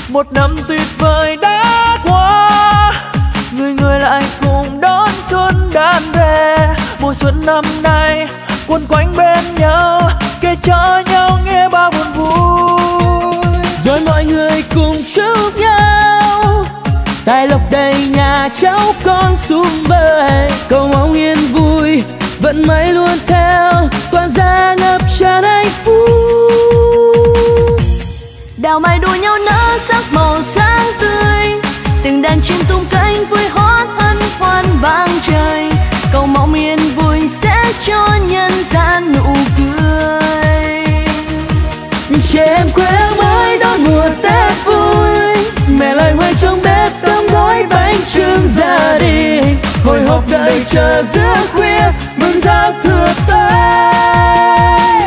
Một năm tuyệt vời đã qua, người người lại cùng đón xuân đan về. Mùa xuân năm nay quấn quanh bên nhau, kể cho nhau nghe bao buồn vui. Rồi mọi người cùng chúc nhau tài lộc đầy nhà, cháu con sum vầy. Cầu mong yên vui, vận may luôn theo, toàn gia ngập tràn hạnh phúc. Đào mai đua nhau nở sắc màu sáng tươi, từng đàn chim tung cánh vui hót hân hoan vang trời. Cầu mong yên vui sẽ cho nhân gian nụ cười. Trẻ em quê mới đón mùa Tết vui, mẹ lại hoay trong bếp đóng gói bánh trưng gia đình. Hồi hộp đợi chờ giữa khuya mừng giao thừa tới.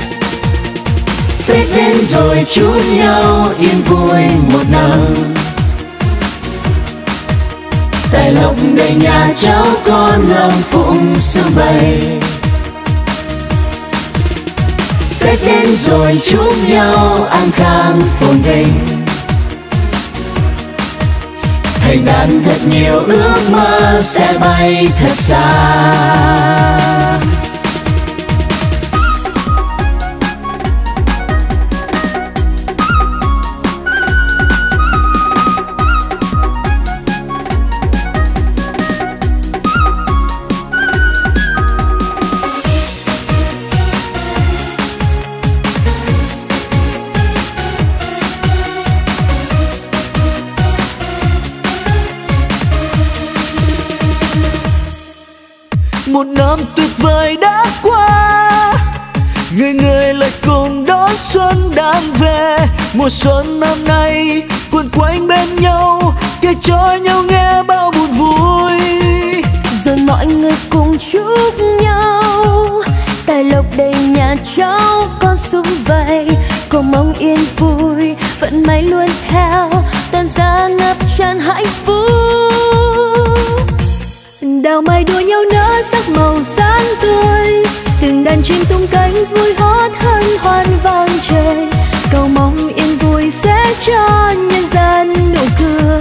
Tết đến rồi chúc nhau yên vui một năm, tài lộc đầy nhà cháu con lòng phụng sum vầy. Tết đến rồi chúc nhau an khang phồn vinh, thành đàn thật nhiều ước mơ sẽ bay thật xa. Một năm tuyệt vời đã qua, người người lại cùng đón xuân đang về. Mùa xuân năm nay quấn quanh bên nhau, kể cho nhau nghe bao buồn vui. Rồi mọi người cùng chúc nhau tài lộc đầy nhà cháu con sum vầy. Cầu mong yên vui, vận may luôn theo, toàn gia ngập tràn hạnh phúc. Đào mai đua nhau nở sắc màu sáng tươi, từng đàn chim tung cánh vui hót hân hoan vang trời. Cầu mong yên vui sẽ cho nhân gian nụ cười.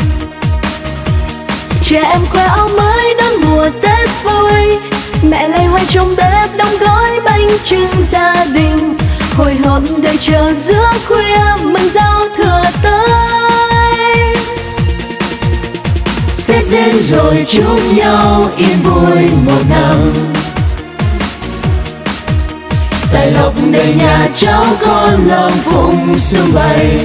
Trẻ em khoe áo mới đón mùa Tết vui, mẹ lay hoay trong bếp đóng gói bánh trưng gia đình. Hồi hộp đợi chờ giữa khuya mừng giao thừa tới. Tết đến rồi chúc nhau yên vui một năm, tài lộc đầy nhà cháu con lòng phụng sum vầy.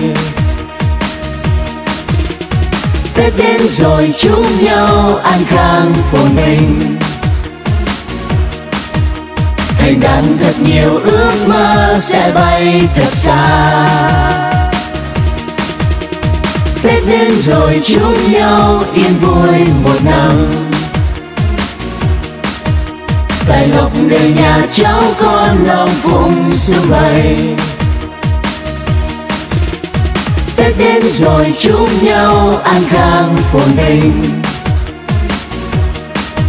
Tết đến rồi chúc nhau an khang phồn vinh, thành đàn thật nhiều ước mơ sẽ bay thật xa. Tết đến rồi chúc nhau yên vui một năm, tài lộc đầy nhà cháu con lòng phụng sum vầy. Tết đến rồi chúc nhau an khang phồn vinh,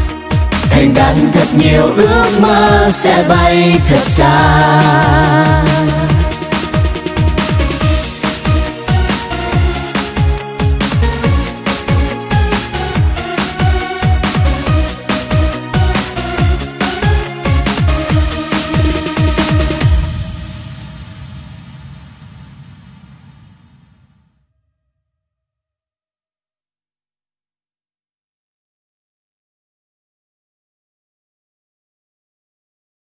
thành đàn thật nhiều ước mơ sẽ bay thật xa.